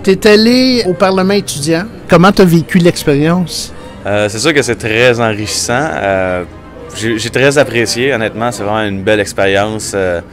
Tu es allé au Parlement étudiant. Comment tu as vécu l'expérience? C'est sûr que c'est très enrichissant. J'ai très apprécié, honnêtement. C'est vraiment une belle expérience.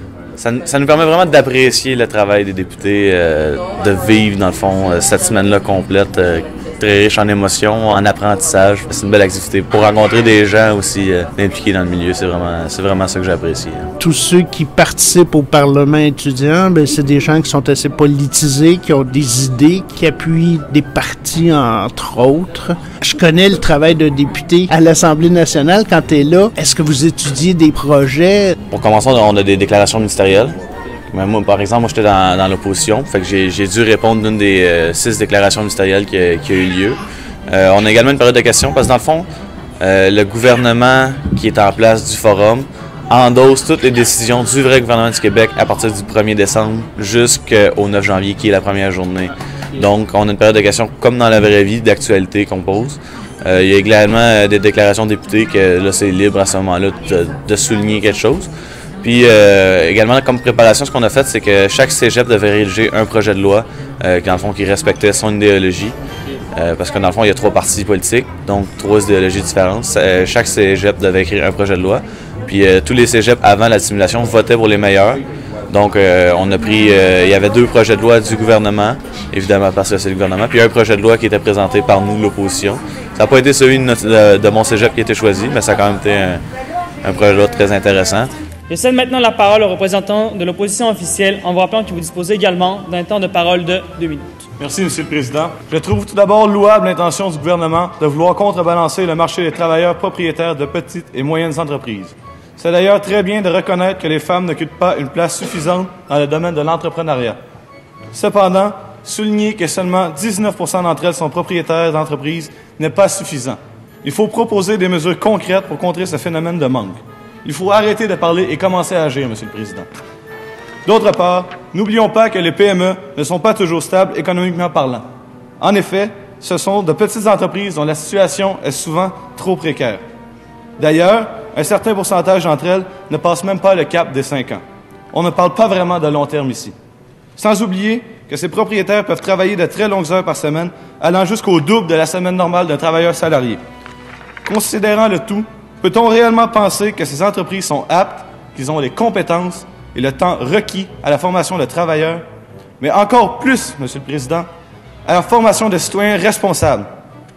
Ça nous permet vraiment d'apprécier le travail des députés, de vivre, dans le fond, cette semaine-là complète, très riche en émotions, en apprentissage. C'est une belle activité pour rencontrer des gens aussi impliqués dans le milieu. C'est vraiment ça que j'apprécie. Tous ceux qui participent au Parlement étudiant, c'est des gens qui sont assez politisés, qui ont des idées, qui appuient des partis, entre autres. Je connais le travail d'un député à l'Assemblée nationale. Quand tu es là, est-ce que vous étudiez des projets? Pour commencer, on a des déclarations ministérielles. Moi, par exemple, j'étais dans l'opposition, fait que j'ai dû répondre d'une des 6 déclarations ministérielles qui a eu lieu. On a également une période de questions parce que dans le fond, le gouvernement qui est en place du forum endosse toutes les décisions du vrai gouvernement du Québec à partir du 1er décembre jusqu'au 9 janvier qui est la première journée. Donc, on a une période de questions comme dans la vraie vie d'actualité qu'on pose. Il y a également des déclarations de députés que là, c'est libre à ce moment-là de souligner quelque chose. Puis également, comme préparation, ce qu'on a fait, c'est que chaque cégep devait rédiger un projet de loi dans le fond, qui respectait son idéologie. Parce que dans le fond, il y a 3 partis politiques, donc 3 idéologies différentes. Chaque cégep devait écrire un projet de loi. Puis tous les cégeps, avant la simulation, votaient pour les meilleurs. Donc on a pris, il y avait 2 projets de loi du gouvernement, évidemment parce que c'est le gouvernement, puis un projet de loi qui était présenté par nous, l'opposition. Ça n'a pas été celui de mon cégep qui a été choisi, mais ça a quand même été un projet de loi très intéressant. Je cède maintenant la parole aux représentants de l'opposition officielle en vous rappelant que vous disposez également d'un temps de parole de 2 minutes. Merci, M. le Président. Je trouve tout d'abord louable l'intention du gouvernement de vouloir contrebalancer le marché des travailleurs propriétaires de petites et moyennes entreprises. C'est d'ailleurs très bien de reconnaître que les femmes n'occupent pas une place suffisante dans le domaine de l'entrepreneuriat. Cependant, souligner que seulement 19 % d'entre elles sont propriétaires d'entreprises n'est pas suffisant. Il faut proposer des mesures concrètes pour contrer ce phénomène de manque. Il faut arrêter de parler et commencer à agir, M. le Président. D'autre part, n'oublions pas que les PME ne sont pas toujours stables économiquement parlant. En effet, ce sont de petites entreprises dont la situation est souvent trop précaire. D'ailleurs, un certain pourcentage d'entre elles ne passe même pas le cap des 5 ans. On ne parle pas vraiment de long terme ici. Sans oublier que ces propriétaires peuvent travailler de très longues heures par semaine, allant jusqu'au double de la semaine normale d'un travailleur salarié. Considérant le tout, peut-on réellement penser que ces entreprises sont aptes, qu'ils ont les compétences et le temps requis à la formation de travailleurs, mais encore plus, M. le Président, à la formation de citoyens responsables?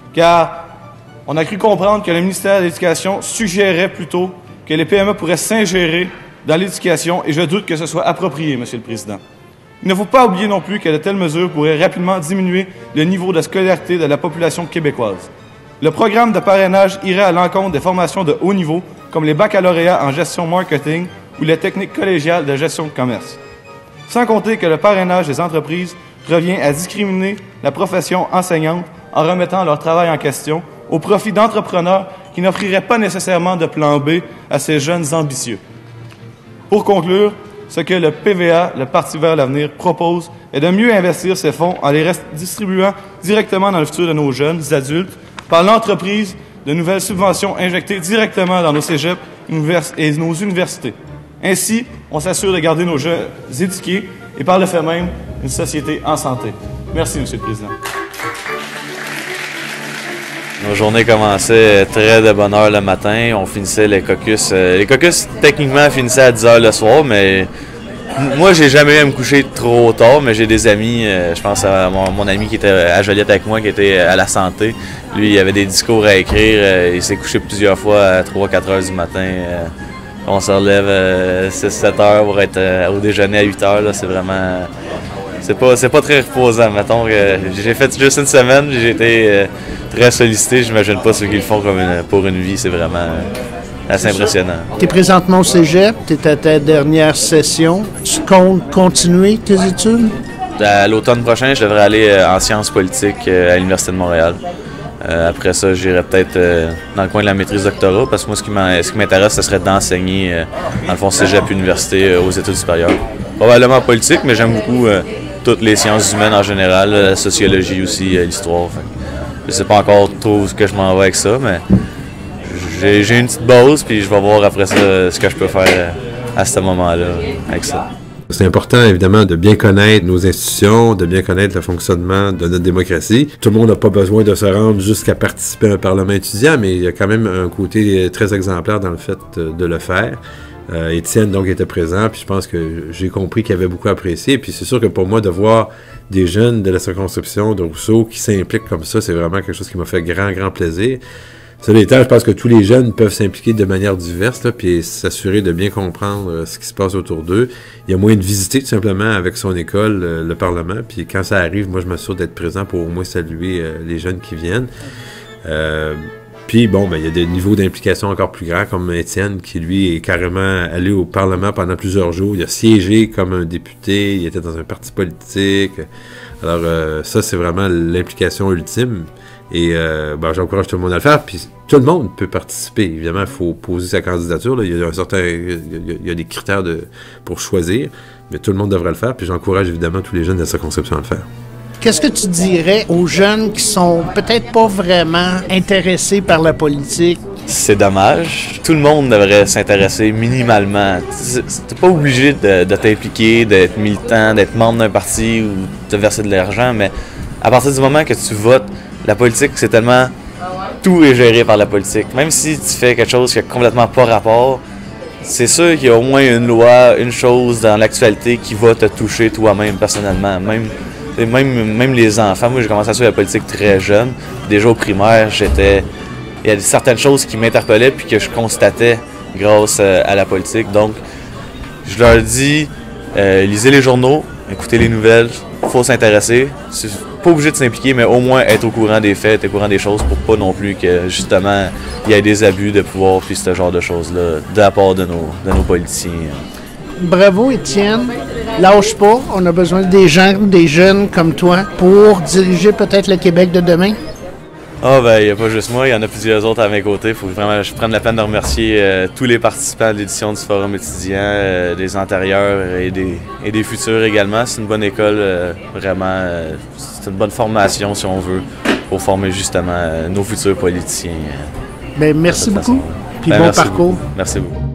Car on a cru comprendre que le ministère de l'Éducation suggérait plutôt que les PME pourraient s'ingérer dans l'éducation et je doute que ce soit approprié, M. le Président. Il ne faut pas oublier non plus que de telles mesures pourraient rapidement diminuer le niveau de scolarité de la population québécoise. Le programme de parrainage irait à l'encontre des formations de haut niveau, comme les baccalauréats en gestion marketing ou les techniques collégiales de gestion de commerce. Sans compter que le parrainage des entreprises revient à discriminer la profession enseignante en remettant leur travail en question au profit d'entrepreneurs qui n'offriraient pas nécessairement de plan B à ces jeunes ambitieux. Pour conclure, ce que le PVA, le Parti vers l'avenir, propose est de mieux investir ces fonds en les distribuant directement dans le futur de nos jeunes adultes, par l'entreprise de nouvelles subventions injectées directement dans nos cégeps et nos universités. Ainsi, on s'assure de garder nos jeunes éduqués et par le fait même, une société en santé. Merci, M. le Président. Nos journées commençaient très de bonne heure le matin. On finissait les caucus. Les caucus, techniquement, finissaient à 10 h le soir, mais moi, j'ai jamais eu à me coucher trop tard, mais j'ai des amis, je pense à mon ami qui était à Joliette avec moi, qui était à la santé. Lui, il avait des discours à écrire. Il s'est couché plusieurs fois à 3-4 heures du matin. On se relève 6-7 heures pour être au déjeuner à 8 heures. Là, c'est vraiment... C'est pas très reposant, mettons. J'ai fait juste une semaine, j'ai été très sollicité. J'imagine pas ceux qui le font comme pour une vie, c'est vraiment... assez impressionnant. Tu es présentement au cégep, tu es à ta dernière session. Tu comptes continuer tes études? À l'automne prochain, je devrais aller en sciences politiques à l'Université de Montréal. Après ça, j'irai peut-être dans le coin de la maîtrise doctorat, parce que moi, ce qui m'intéresse, ce serait d'enseigner, dans le fond, cégep université aux études supérieures. Probablement politique, mais j'aime beaucoup toutes les sciences humaines en général, la sociologie aussi, l'histoire. Je ne sais pas encore trop ce que je m'en vais avec ça, mais j'ai une petite base, puis je vais voir après ça ce que je peux faire à ce moment-là avec ça. C'est important, évidemment, de bien connaître nos institutions, de bien connaître le fonctionnement de notre démocratie. Tout le monde n'a pas besoin de se rendre jusqu'à participer à un parlement étudiant, mais il y a quand même un côté très exemplaire dans le fait de le faire. Étienne, donc, était présent, puis je pense que j'ai compris qu'il avait beaucoup apprécié. Puis c'est sûr que pour moi, de voir des jeunes de la circonscription de Rousseau qui s'impliquent comme ça, c'est vraiment quelque chose qui m'a fait grand plaisir. Cela étant, je pense que tous les jeunes peuvent s'impliquer de manière diverse, là, puis s'assurer de bien comprendre ce qui se passe autour d'eux. Il y a moyen de visiter tout simplement avec son école le Parlement, puis quand ça arrive, moi je m'assure d'être présent pour au moins saluer les jeunes qui viennent. Puis bon, il y a des niveaux d'implication encore plus grands, comme Étienne, qui lui est carrément allé au Parlement pendant plusieurs jours. Il a siégé comme un député, il était dans un parti politique. Alors ça, c'est vraiment l'implication ultime. Et j'encourage tout le monde à le faire. Puis tout le monde peut participer. Évidemment, il faut poser sa candidature. Là. Il y a des critères pour choisir, mais tout le monde devrait le faire. Puis j'encourage évidemment tous les jeunes de la circonscription à le faire. Qu'est-ce que tu dirais aux jeunes qui sont peut-être pas vraiment intéressés par la politique? C'est dommage. Tout le monde devrait s'intéresser minimalement. T'es pas obligé de t'impliquer, d'être militant, d'être membre d'un parti ou de verser de l'argent, mais à partir du moment que tu votes, la politique, c'est tellement... Tout est géré par la politique. Même si tu fais quelque chose qui n'a complètement pas rapport, c'est sûr qu'il y a au moins une loi, une chose dans l'actualité qui va te toucher toi-même, personnellement. Même les enfants. Moi, j'ai commencé à suivre la politique très jeune. Déjà au primaire, il y a certaines choses qui m'interpellaient puis que je constatais grâce à la politique. Donc, je leur dis, lisez les journaux, écoutez les nouvelles, il faut s'intéresser. C'est pas obligé de s'impliquer, mais au moins être au courant des faits, être au courant des choses pour pas non plus que, justement, il y ait des abus de pouvoir puis ce genre de choses-là de la part de nos politiciens. Bravo, Étienne. Lâche pas. On a besoin des jeunes comme toi pour diriger peut-être le Québec de demain. Ah ben, il n'y a pas juste moi, il y en a plusieurs autres à mes côtés. Il faut vraiment que je prenne la peine de remercier tous les participants de l'édition du Forum étudiant, des antérieurs et des futurs également. C'est une bonne école, vraiment. C'est une bonne formation, si on veut, pour former justement nos futurs politiciens. Merci beaucoup. Puis bon parcours. Merci beaucoup.